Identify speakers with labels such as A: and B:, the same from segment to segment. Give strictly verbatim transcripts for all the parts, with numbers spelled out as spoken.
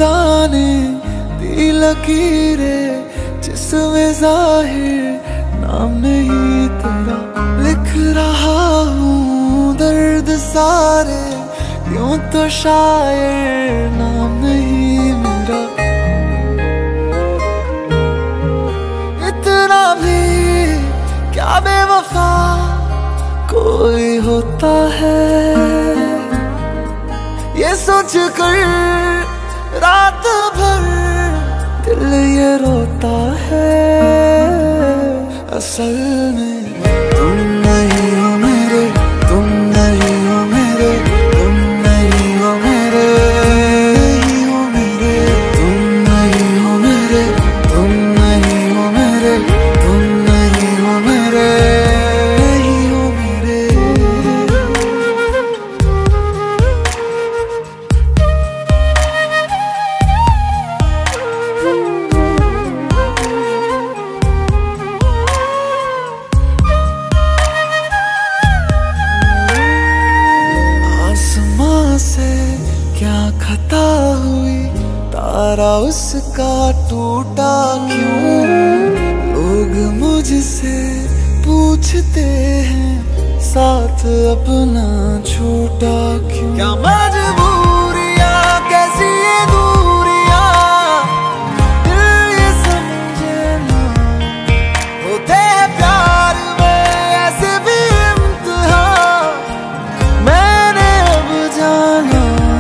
A: खुदा ने दी लकीरें जिसमें जाहिर नाम नहीं तेरा। लिख रहा हूँ दर्द सारे यूं तो शायर नाम नहीं मेरा। इतना भी क्या बेवफा कोई होता है, ये सोच कर रात भर दिल ये रोता है। असल में तुम नहीं हो मेरे, तुम नहीं हो मेरे, तुम नहीं हो मेरे, नहीं हो मेरे, तुम नहीं हो मेरे, तुम नहीं हो मेरे, तुम नहीं हो मेरे, नहीं हो मेरे। से क्या खता हुई तारा उसका टूटा क्यों। लोग मुझसे पूछते हैं साथ अपना छूटा क्यों। क्या मजबूरियां कैसी ये दूरियां दिल ये समझे ना। होते हैं प्यार में ऐसे भी इम्तिहान मैंने अब जाना।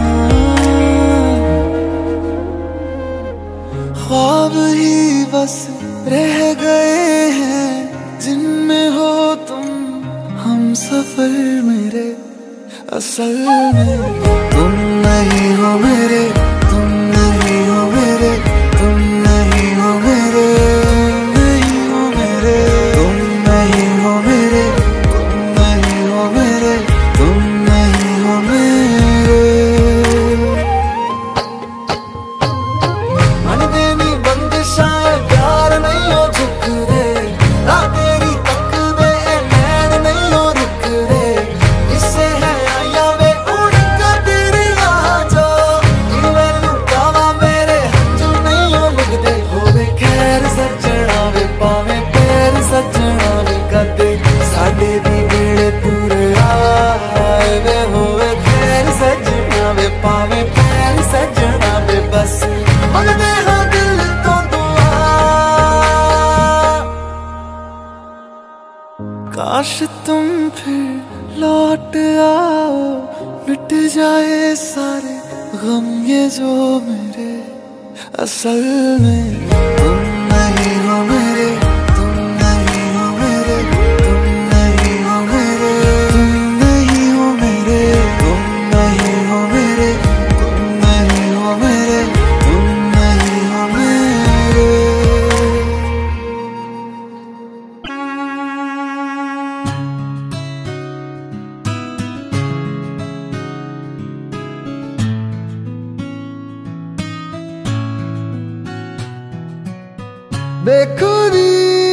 A: ख्वाब ही बस रह गए हैं जिनमें हो तुम हम सफर मेरे। असल में तुम नहीं हो मेरे, तुम नहीं हो मेरे, तुम नहीं हो मेरे, नहीं हो मेरे, तुम नहीं हो मेरे, तुम नहीं हो मेरे, तुम नहीं हो मेरे। मन देनी बंदिशां प्यार नहीं हो झुक दे, ना तेरी तक दे नैन नहीं हो रुक दे। इससे है आया वे उड़ के तेरी आ जो मैनू कावा मेरे हंजू नहीं हो लगदे। होवे खैर सजना वे पावे पैर सजना वे कदे साडे दी वेड़े तुर आए वे। होवे खैर सजना वे पावे पैर सजना वे बस मंगदे हाँ दिल तो दुआ। काश तुम फिर लौट आओ मिट जाए सारे गम ये जो मेरे। असल में तुम नहीं हो मेरे, तुम नहीं हो मेरे, तुम नहीं हो मेरे, तुम नहीं हो मेरे, तुम नहीं हो मेरे, तुम नहीं हो मेरे, तुम नहीं हो मेरे। बेखुदी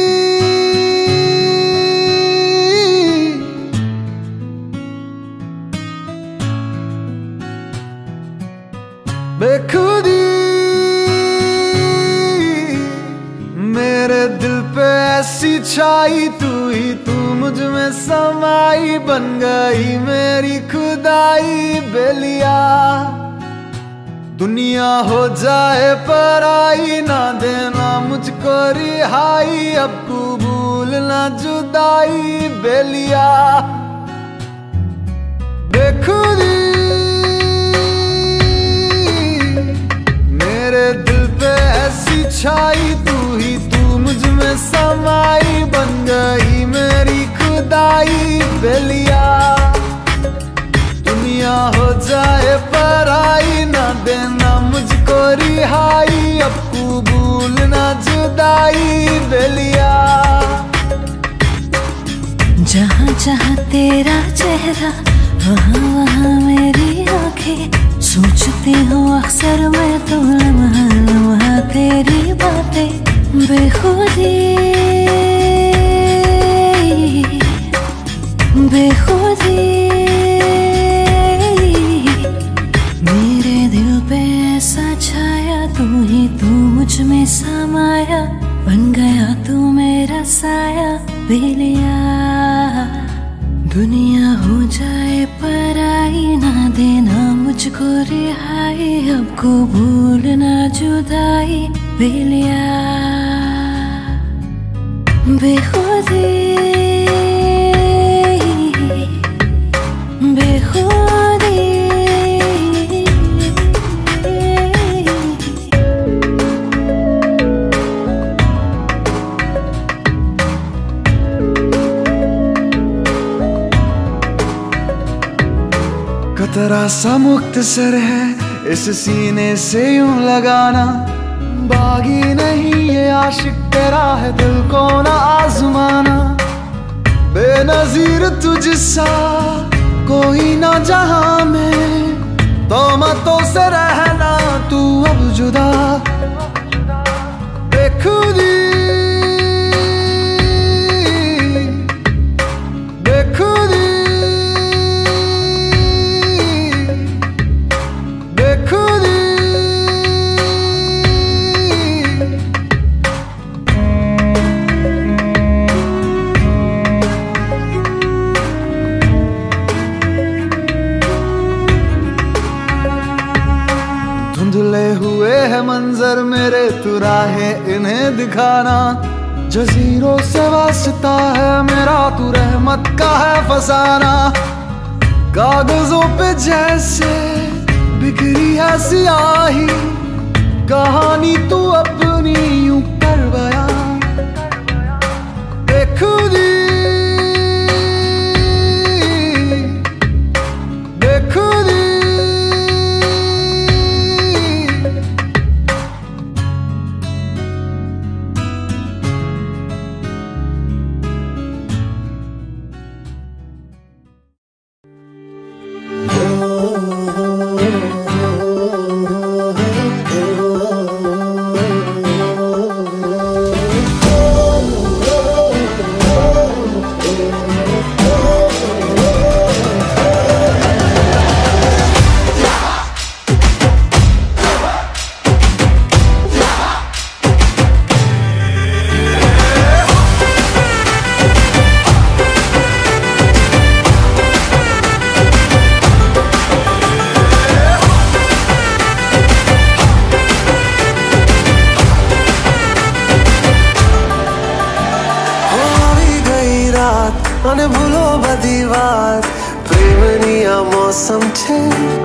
A: बेखुदी मेरे दिल पे ऐसी छाई तू ही तू मुझ में समाई बन गई मेरी खुदाई बेलिया। दुनिया हो जाए पराई ना देना मुझको रिहाई अब कबूल ना जुदाई बेलिया। बेखुदी मेरे दिल पे ऐसी छाई तू ही तू मुझ में समाई बन गई मेरी खुदाई बेलिया। दुनिया हो जाए पराई ना देना मुझको रिहाई अब कबूल ना जुदाई बेलिया।
B: जहाँ जहाँ तेरा चेहरा वहाँ वहाँ मेरी आंखें सोचती हूँ अक्सर मैं तो लम्हा लम्हा तेरी बातें। बेखुदी बेखुदी मेरे दिल पे ऐसा छाया साया बेलिया। दुनिया हो जाए पराई, ना देना मुझको रिहाई, अब को भूलना जुदाई बेलिया। बेखुदी बेखुदी
A: कतरा सा मुक्त सर है इस सीने से यूं लगाना, बागी नहीं ये आशिक तेरा है दिल को ना आजमाना। बेनजीर तुझसा कोई ना जहां में, तोहमतों से रहना तू अब जुदा। बेखुदी बेखुदी बेखुदी धुंधले हुए है मंजर मेरे, तू राहें इन्हें दिखाना। जजीरों से वास्ता है मेरा, तू रहमत का है फसाना। कागजों पे जैसे बिखरी है सियाही, कहानी तू अपनी यूं कर बयां। बेखुदी बेखुदी અને ભૂલો બધી વાત પ્રેમની આ મૌસમ છે।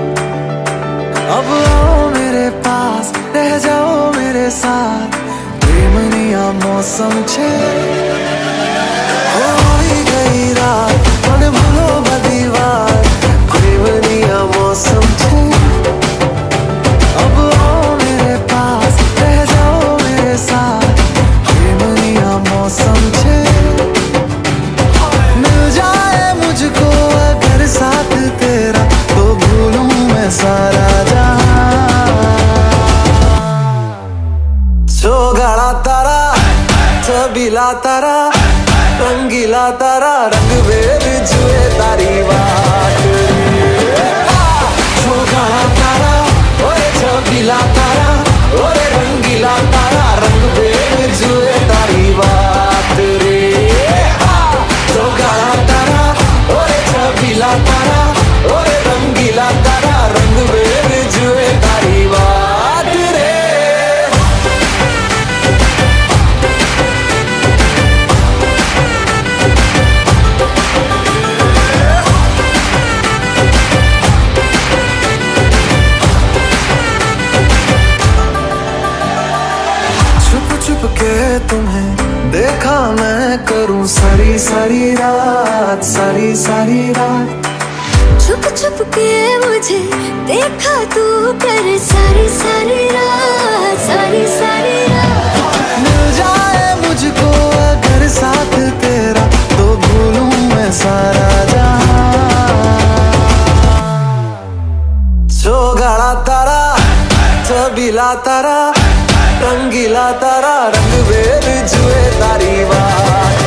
A: अब आओ मेरे पास रह जाओ मेरे साथ, प्रेमनी आ मौसम छे। होई गई रात અને ભૂલો બધી વાત પ્રેમની આ मौसम छे। अब आओ मेरे पास रह जाओ मेरे साथ, प्रेमनी आ मौसम छे। मुझको अगर साथ तेरा तो भूलूं मैं सारा जहां। चौगाड़ा तारा छबीला तारा रंगीला तारा, रंग बेर जुए तारी बात। चौगाड़ा तारा ओए छबीला तारा ओए रंगीला तारा, रंग बेर जुए तारी बात रे। चौगाड़ा तारा ओरे छबीला तारा ओरे रंगीला तारा, रंग बेर जुए तारी बात रे। छुप छुप के तुम्हें देखा मैं करूं सारी सारी रात, सारी सारी रात।
B: छुप छुप के मुझे देखा तू कर सारी सारी रात, सारी सारी रात।
A: मिल जाए मुझको अगर साथ तेरा तो भूलूं मैं सारा जहां। चौगाड़ा तारा छबीला तारा रंगीला तारा, रंग बेर जुए तारी बात।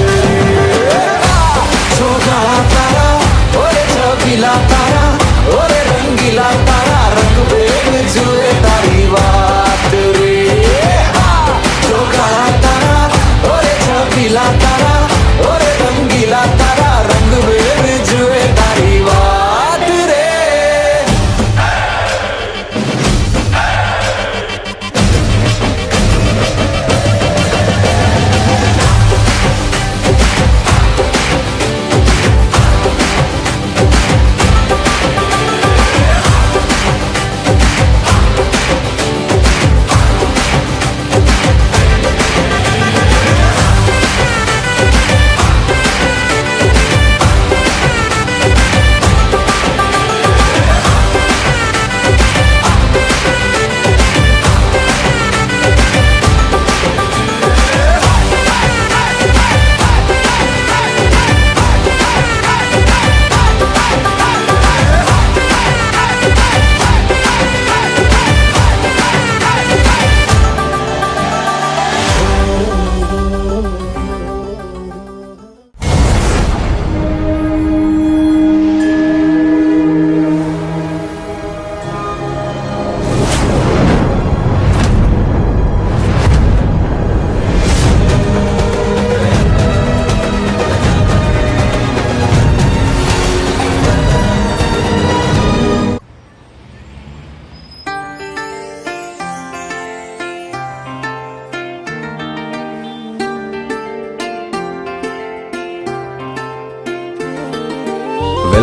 A: चौगाड़ा तारा ओरे छबीला तारा ओरे रंगीला तारा, रंग बेर जुए तारी बात रे। चौगाड़ा तारा ओरे छबीला तारा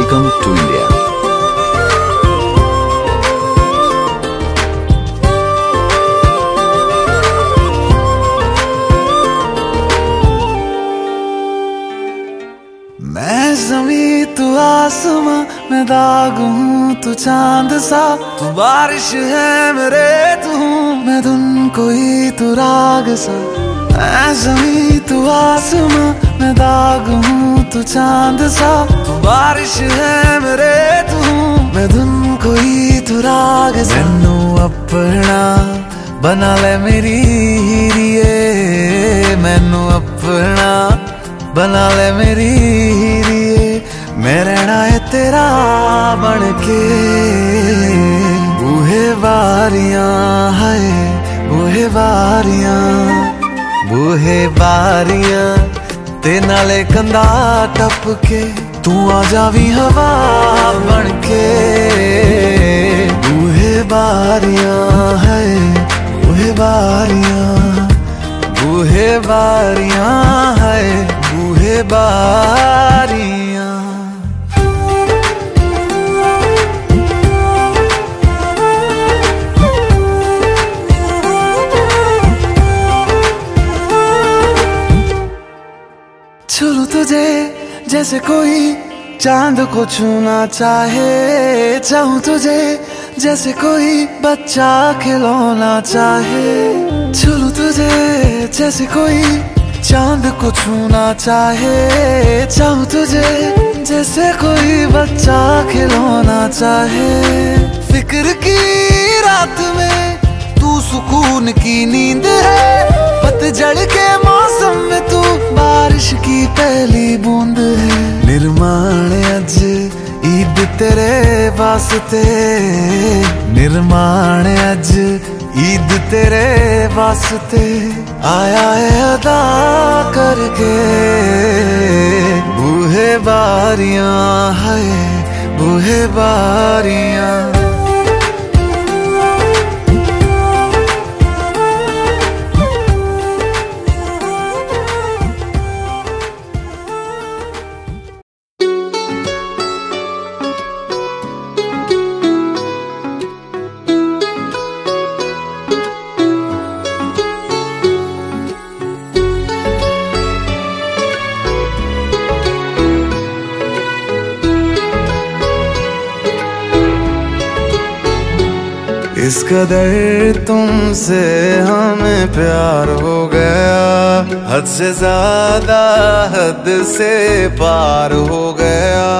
C: Welcome to India.
A: मैं ज़मीं तू आसमां, मैं दाग हूँ तू चांद सा, तू बारिश है मेरे तू हूँ मैं धुन कोई तू राग सा। मैं ज़मीं तू आसमां, मैं दाग हूँ तू चांद सा, तू बारिश है मेरे तू हूँ मैं धुन कोई तू राग सा। मैनू अपना बना ले मेरी हीरिए, मैनू अपना बना ले मेरी हीरिए, मैं रहना है तेरा बन के। बूहे बारियां है बूहे बारियां, बूहे बारियां ते नाले कंधा टप के, तू आ जावी हवा बन के। बूहे बारियां है बूहे बारियां, बूहे बारियां है बूहे बारियां। छू तुझे जैसे कोई चांद को छूना चाहे, चाहूं तुझे जैसे कोई बच्चा खिलौना चाहे। छू तुझे जैसे कोई चांद को छूना चाहे, चाहूं तुझे जैसे कोई बच्चा खिलौना चाहे। फिक्र की रात में तू सुकून की नींद है, पतझड़ के मौसम में तू बारिश की पहली बूंद है। निर्माण अज ईद तेरे वास्ते, निर्माण अज ईद तेरे वास्ते, आया है अदा करके। बूहे बारियां है बूहे बारियां, इस कदर तुमसे हमें प्यार हो गया, हद से ज्यादा हद से पार हो गया।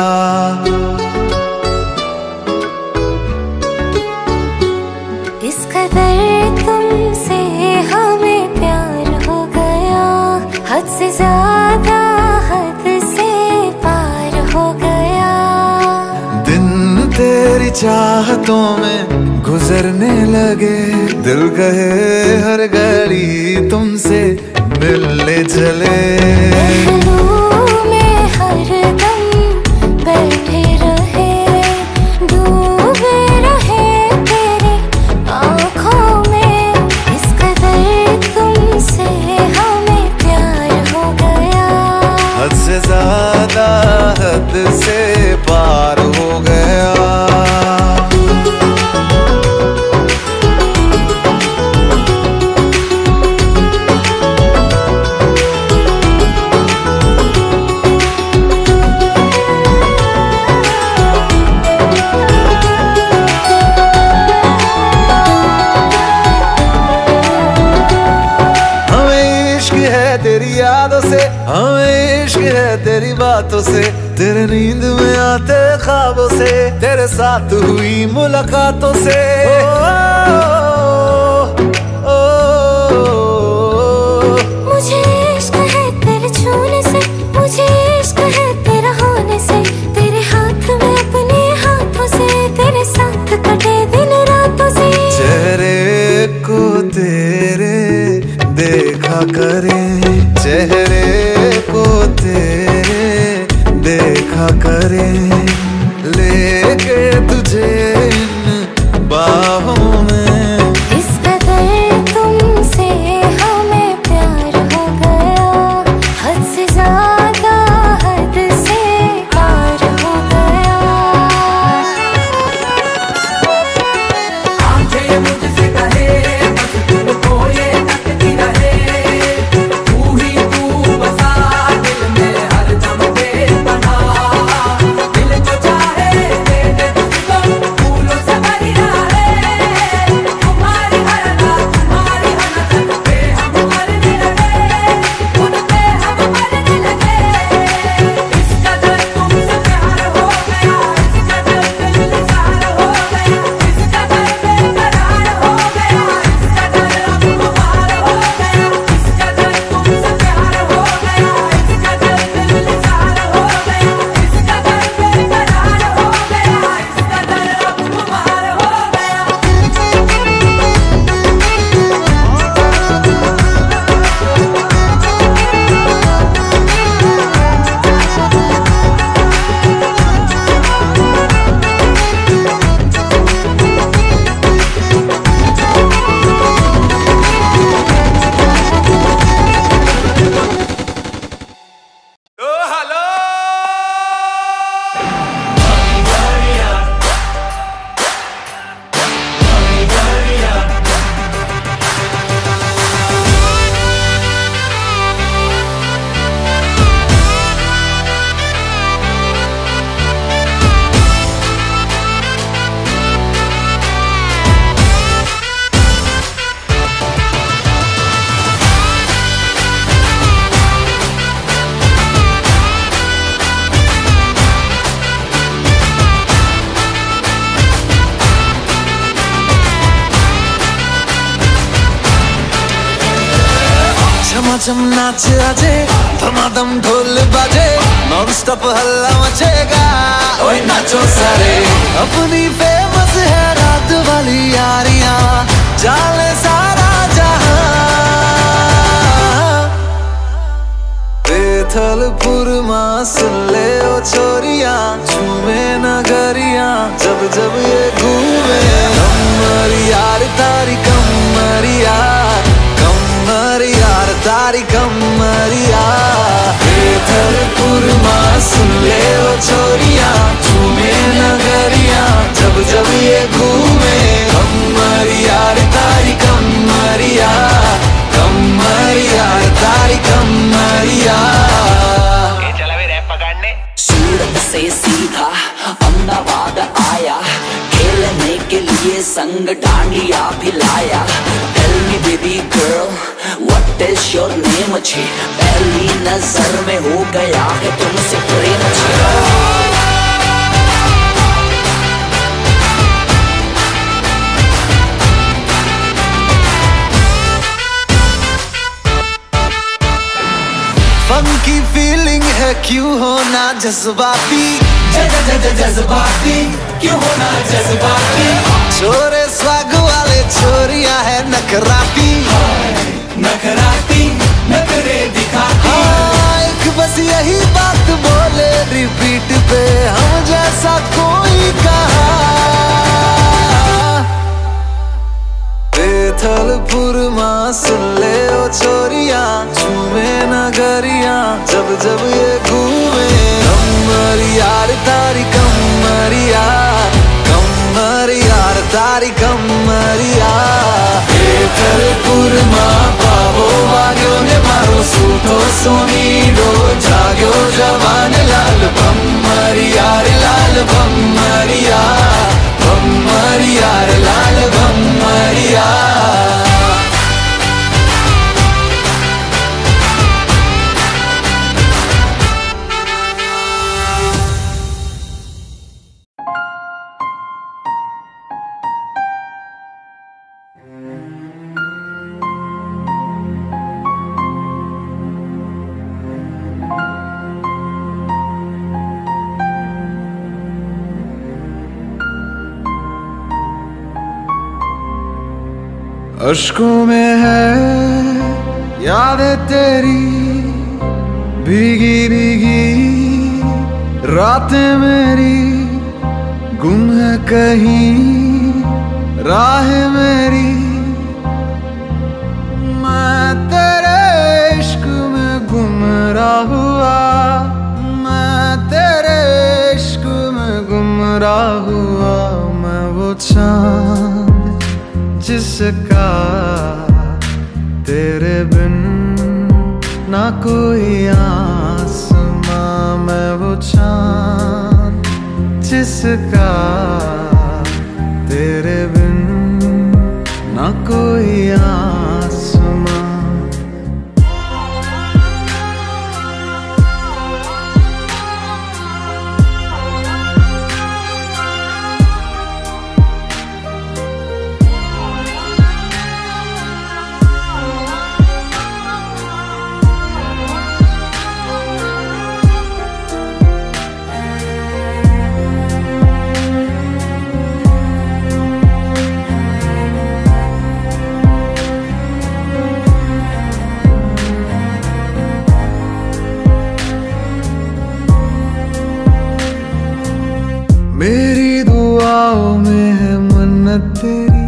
B: इस कदर तुमसे हमें प्यार हो गया, हद से ज्यादा हद से पार हो गया।
A: दिन तेरी चाहतों में गुजरने लगे, दिल कहे हर घड़ी तुमसे मिलने चले।
B: महलों में हर दम बैठे रहे, डूबे रहे तेरी आँखों में। इस कदर तुमसे हमें प्यार हो गया,
A: हद से ज्यादा हद से पार हो गया। तेरी यादों से हमें इश्क है, तेरी बातों से, तेरे नींद में आते ख्वाबों से, तेरे साथ हुई मुलाकातों से। ओ, ओ, ओ, ओ,
B: मुझे इश्क है तेरे छूने से, मुझे इश्क है तेरा होने से, तेरे हाथ में अपने हाथों से, तेरे साथ कटे दिन रातों से।
A: चेहरे को तेरे देखा करें, चेहरे को तेरे देखा करें, लेके तुझे इन बाहों में
C: ये मुझसे कहे, बस तुमको ये तकती रहे। तू ही तू बसा दिल में हरदम बेपनाह, दिल जो चाहे दे दे तुझको, फूलों से भरिया है। तुम्हारी हर रात तुम्हारी हर रात पे हम मरने लगे, खुद पे हम मरने लगे। इस कदर तुमसे प्यार हो गया, इस कदर दिल निसार हो गया, इस कदर बेकरार हो गया, इस कदर अब खुमार हो गया। इस कदर तुमसे प्यार हो गया, इस कदर दिल निसार हो गया, इस कदर बेकरार हो गया, इस कदर अब खुमार हो गया।
A: ओ हेलो झमाझम नाच आजे, धमाधम ढोल बाजे, नॉन स्टॉप हल्ला मचेगा। ओए नाचो सारे, अपनी फेमस है रात वाली यारियां, जाले सारा जहां। बेथलपुर मां सुन ले ओ छोरियां, झूमे नगरियां जब जब ये घूमे। कमर यार तारी कमर यार, कमर यार तारी कमर यार। बेथलपुर मां सुन ले ओ छोरियां, झूमे नगरियां जब जब ये घूमे। कमर यार तारी कमर यार, कमर यार तारी कमर यार।
D: ये चला भी रैप पकड़ने।
E: सूरत से सीधा अहमदाबाद आया, खेलने के लिए संग डांडिया भी लाया। Tell me baby girl, what is your name अच्छी? पहली नजर में हो गया है तुमसे प्रेम अच्छी।
A: फंकी फीलिंग है क्यों होना जज्बाती,
C: जज्बाती क्यों होना जज्बाती।
A: छोरे स्वाग वाले छोरियां है नखराती,
C: नखराती नखरे दिखाती।
A: हाँ एक बस यही बात बोले रिपीट पे, हम जैसा कोई कहा। बेथलपुर मां सुन ले ओ छोरियां, झूमे नगरियां जब जब ये घूमे। कमर यार तारी कमर यार, कमर यार तारी कमर यार। बेथलपुर मां पावो वाग्यो ने मारो सूठो सोनीडो, जाग्यो जवान लाल भम्मर यार लाल भम्मर यार, भम्मर यार लाल भम्मर यार। अश्कों में है यादें तेरी, भीगी भीगी रातें मेरी, गुम है कहीं राह मेरी। मैं तेरे इश्क में गुमराह हुआ, मैं तेरे इश्क में गुमराह हुआ। मैं वो चांद जिसका तेरे बिन ना कोई आसमां, मैं वो चांद जिसका तेरे बिन ना कोई आसमां। मेरी दुआओं में है मन्नत तेरी,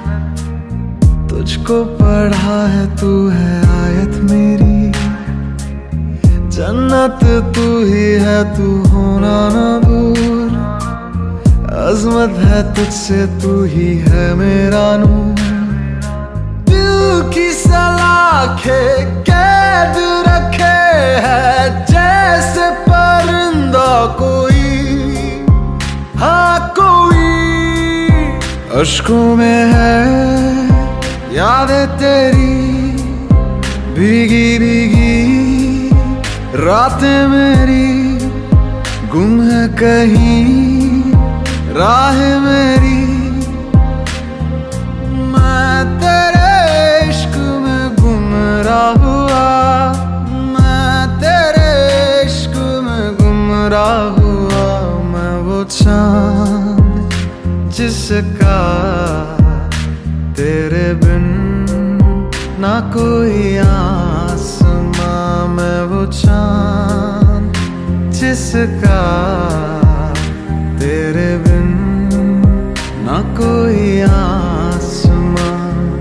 A: तुझको पढ़ा है तू है आयत मेरी। जन्नत तू ही है तू होना ना दूर, अजमत है तुझसे तू ही है मेरा नूर। दिल की सलाखें कैद रखे है जैसे परिंदा कोई, हाँ कोई। अश्कों में है यादें तेरी, भीगी भीगी रातें मेरी। गुम है कहीं राह मेरी, मैं तेरे इश्क में गुमराह हुआ, मैं तेरे इश्क में गुमराह हुआ। मैं वो चांद जिसका तेरे बिन ना कोई आसमां, मैं वो चांद जिसका तेरे बिन ना कोई आसमां।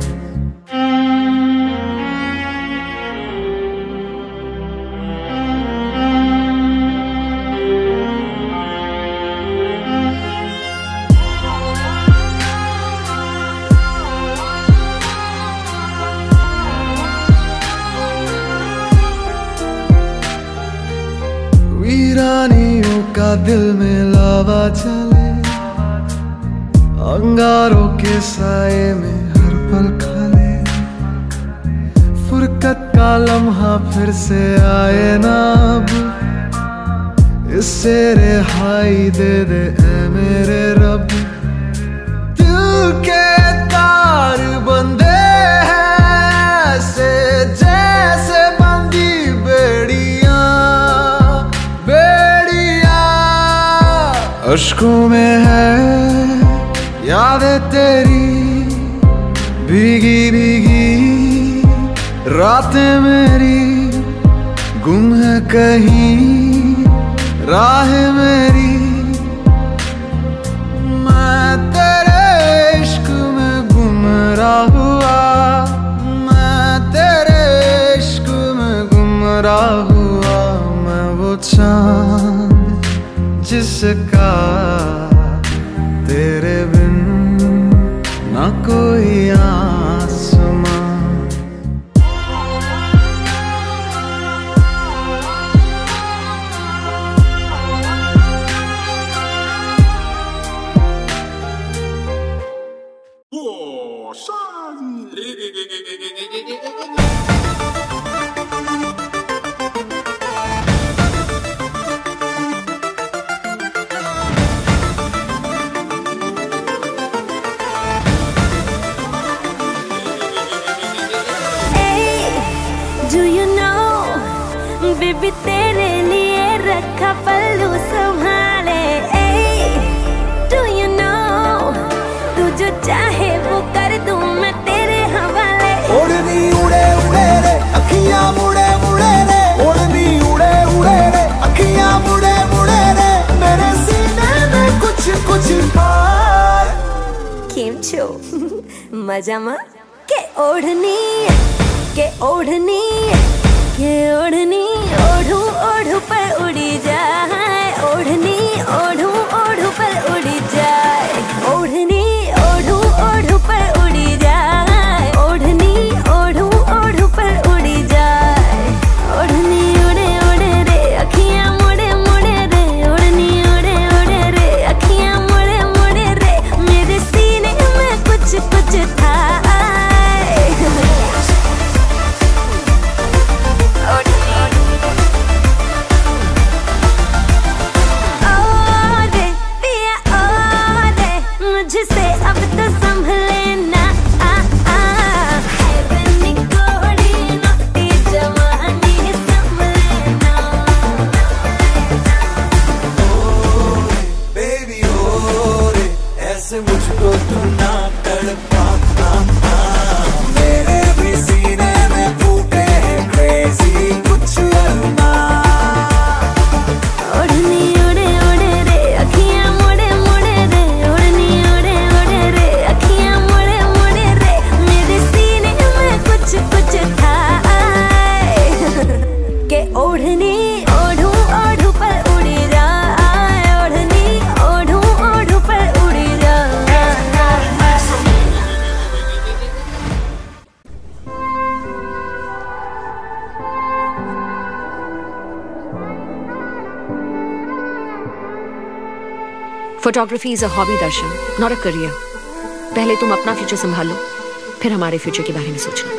A: वीरानियों का दिल में लावा चले, अंगारों के साए में हर पल खले। फुरकत का लम्हा फिर से आए ना अब, इससे रिहाई दे दे ऐ मेरे रब। दिल के तार बंधे हैं ऐसे जैसे बंदी बेड़ियां, बेड़ियां। अश्कों में है यादें तेरी, भीगी भीगी रातें मेरी। गुम है कहीं राह मेरी, मैं तेरे इश्क में गुमराह हुआ, मैं तेरे इश्क में गुमराह हुआ। मैं वो चांद जिसका तेरे बिन ना कोई आसमां।
B: Do you know, बेबी तेरे लिए रखा पल्लू संभाले। Do you know, तू जो चाहे वो कर दूं मैं तेरे हवाले।
A: ओढ़नी उड़े उड़े रे अखियां मुड़े मुड़े रे, ओढ़नी उड़े उड़े रे अखियां मुड़े मुड़े रे। मेरे सीने में कुछ कुछ पार
B: केम छो मजा मा के ओढ़नी के ओढ़नी के ओढ़नी ओढ़ू ओढ़ू पर उड़ी जाए, ओढ़नी ओढ़ू ओढ़ू पर उड़ी जाए, ओढ़नी ओढ़ू ओढ़ू पर उड़ी जाए। मुझसे अब तो संभले ना। आ, आ, है बनी घोड़ी नौटी जवानी संभले ना।
A: बेबी ओ रे ऐसे मुझको तू ना तड़पा, मेरे भी सीने में फूटे हैं क्रेजी कुछ अरमा।
B: ओढ़नी उड़े उड़े रे अखियां मुड़े मुड़े रे, ओढ़नी उड़े उड़े रे अखियां मुड़े मुड़े रे, मेरे सीने में कुछ कुछ था के ओढ़नी ओढ़ू ओढ़ू पर उड़ी जाए, ओढ़नी ओढ़ू ओढ़ू पर उड़ी जाए।
D: Photography is a hobby Darshan, not a career. पहले तुम अपना फ्यूचर संभालो, फिर हमारे फ्यूचर के बारे में सोचना।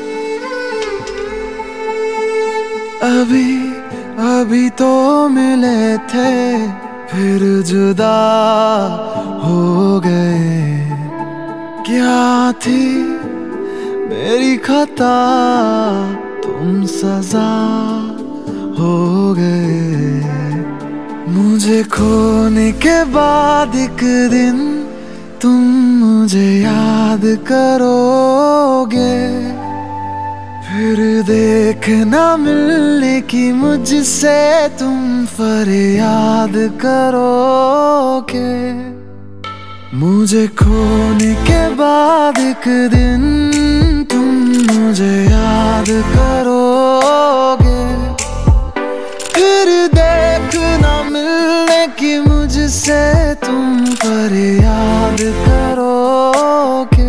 A: अभी अभी तो मिले थे फिर जुदा हो गए, क्या थी मेरी खता तुम सजा हो गए। मुझे खोने के बाद एक दिन तुम मुझे याद करोगे, फिर देखना मिलने की मुझसे तुम फरियाद करोगे। मुझे खोने के बाद एक दिन तुम मुझे याद करोगे, फिर देखना मिलने की मुझसे तुम फरियाद करोगे।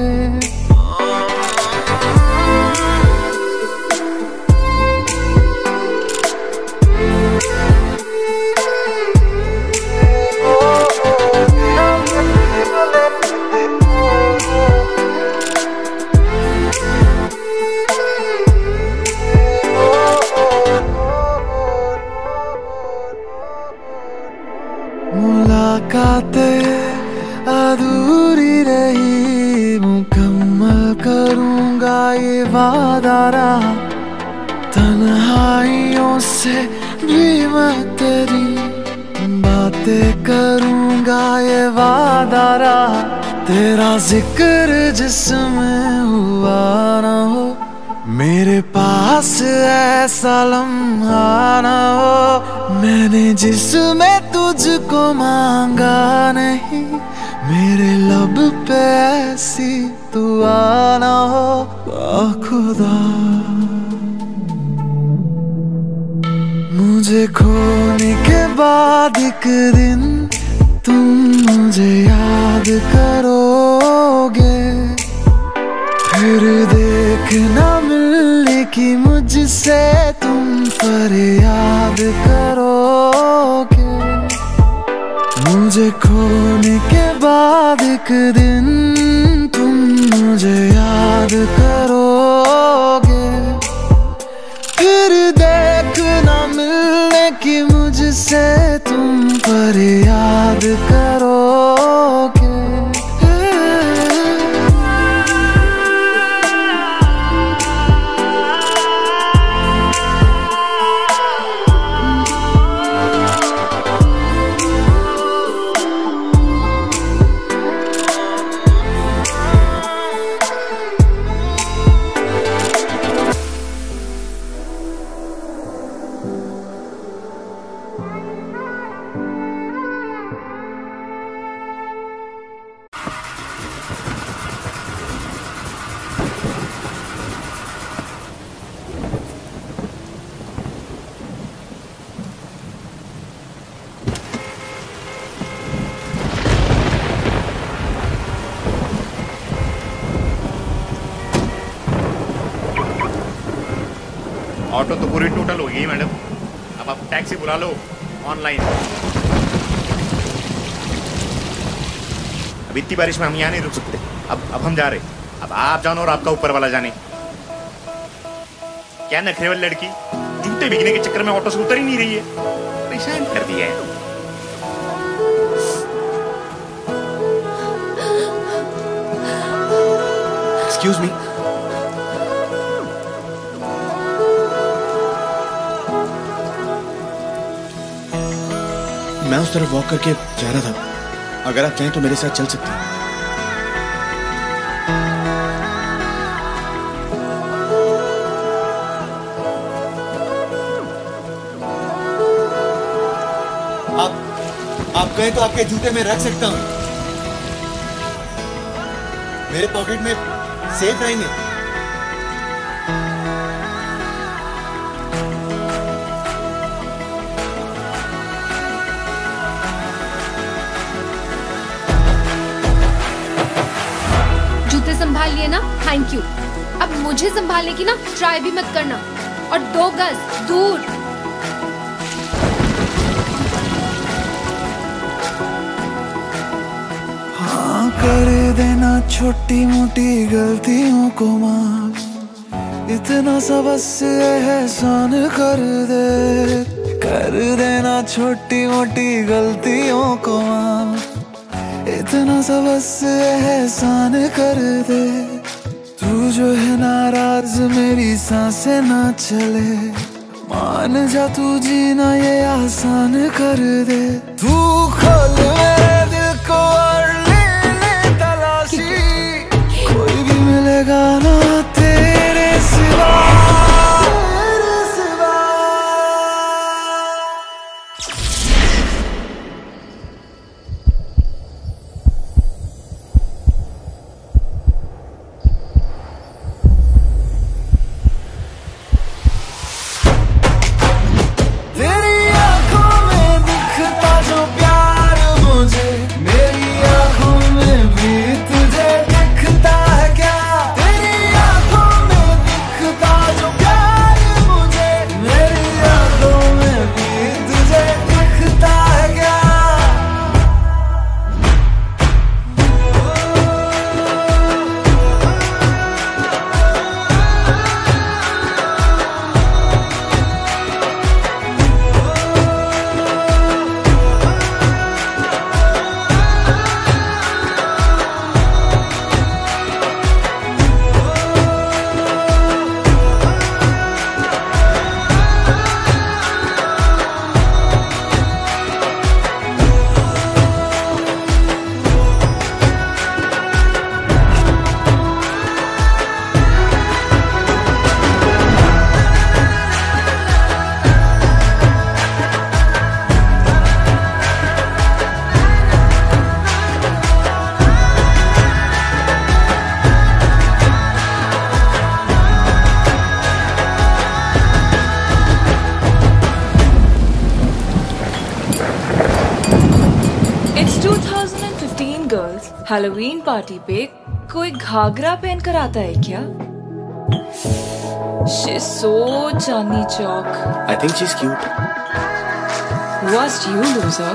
A: मुलाकातें अधूरी रही, मुकम्मल करूंगा ये वादा रहा। तन्हाइयों से भी मैं तेरी बातें करूंगा ये वादा रहा। तेरा जिक्र जिसमें हुआ ना हो, मेरे पास ऐसा लम्हा ना हो। मैंने जिसमें तुझको मांगा नहीं, मेरे लब पे ऐसी दुआ ना हो। आ खुदा मुझे खोने के बाद एक दिन तुम मुझे याद करोगे, फिर देखना मिलने की मुझसे तुम फरियाद करोगे। मुझे खोने के बाद एक दिन तुम मुझे याद करोगे, फिर देखना मिलने की मुझसे तुम फरियाद करोगे।
F: ऑटो तो पूरी टोटल हो गई मैडम, अब आप टैक्सी बुला लो ऑनलाइन। अब इतनी बारिश में हम यहाँ नहीं रुक सकते। अब अब हम जा रहे, अब आप जानो और आपका ऊपर वाला जाने। क्या नखरे वाली लड़की जूते भीगने के चक्कर में ऑटो से उतर ही नहीं रही है, परेशान कर दिया है।
G: Excuse me. मैं उस तरफ वॉक करके जा रहा था, अगर आप चाहें तो मेरे साथ चल सकते हैं। आप आप कहें तो आपके जूते में रख सकता हूं, मेरे पॉकेट में सेफ रहेंगे।
H: जूते संभाल लिए ना, थैंक यू। अब मुझे संभालने की ना ट्राई भी मत करना, और दो गज दूर।
A: हाँ कर देना छोटी मोटी गलतियों को माफ, इतना सा बस एहसान कर दे। कर देना छोटी मोटी गलतियों को माफ, इतना सा बस एहसान कर दे। तू जो है नाराज मेरी सांसें ना चले, मान जा तू जीना ये आसान कर दे। तू खोल मेरे दिल को और ले ले तलाशी, कोई भी मिलेगा ना तेरे सिवा। तेरे सिवा। तेरी आंखों में दिखता जो प्यार मुझे, मेरी आंखों में भी तुझे दिखता है क्या? तेरी आंखों में दिखता जो प्यार मुझे, मेरी आंखों में भी तुझे दिखता है क्या?
I: It's two thousand fifteen girls, Halloween party पे कोई घाघरा पहन कर आता है क्या? She's so Chandni Chowk.
G: I think she's cute.
I: What's you loser?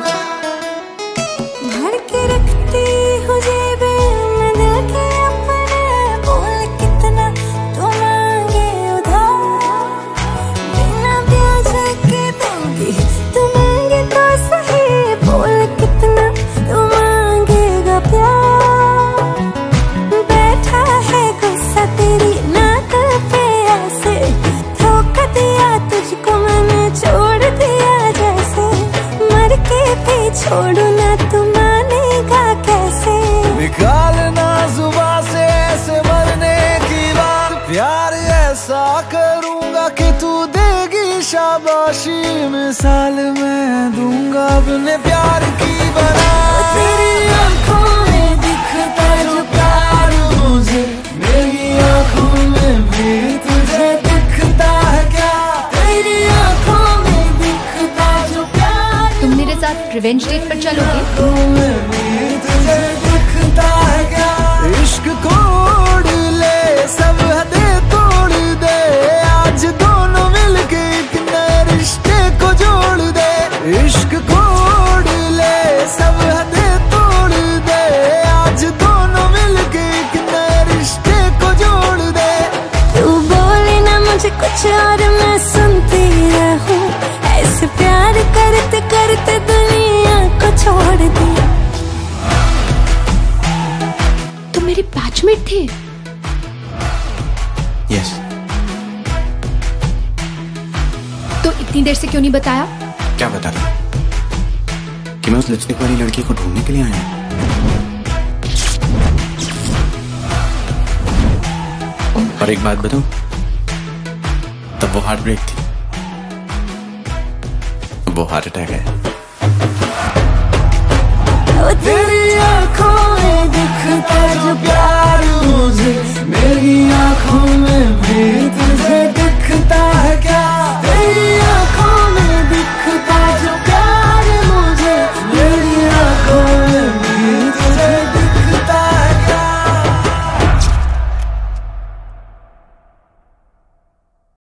B: भर के रखती हूँ जेबे में दिल के अपने, बोल कितना तू मांगे उधार, बिना ब्याज के दूंगी तू मांगे तो सही, बोल कितना तू मांगेगा प्यार। बैठा है गुस्सा तेरी नाक पे ऐसे, ठोक दिया तुझको मैंने छोड़ दिया जैसे, मर के भी छोड़ू ना तू मानेगा कैसे?
A: निकालना जुबान से ऐसे मरने की बात, प्यार ऐसा करूंगा कि तू देगी शाबाशी, मिसाल मैं दूंगा अपने प्यार की बना। तेरी आंखों में दिखता जो प्यार मुझे, मेरी आंखों में भी तुझे दिखता है क्या? तेरी आंखों में दिखता जो प्यार
H: तुम मेरे साथ रिवेंज डेट पर चलोगे?
A: आंखों में भी तुझे दिखता है क्या? इश्क कोड ले सब हदें तोड़ दे, आज दोनों मिलके एक नए रिश्ते को जोड़ दे। इश्क कोड ले सब हदें तोड़ दे, आज दोनों मिलके एक नए रिश्ते को जोड़ दे।
B: तू बोले ना मुझे कुछ और मैं सुनती रहूं, ऐसे प्यार करते करते दुनिया को छोड़ दिया।
H: तुम मेरे बैचमेट थे?
J: यस।
H: तो इतनी देर से क्यों नहीं बताया?
J: क्या बता रहा कि मैं उस लिपस्टिक वाली लड़की को ढूंढने के लिए आया हूँ। और एक बात बताऊं, तब वो हार्ट ब्रेक थी, वो हार्ट अटैक है।
A: तेरी आंखों में दिखता जो प्यार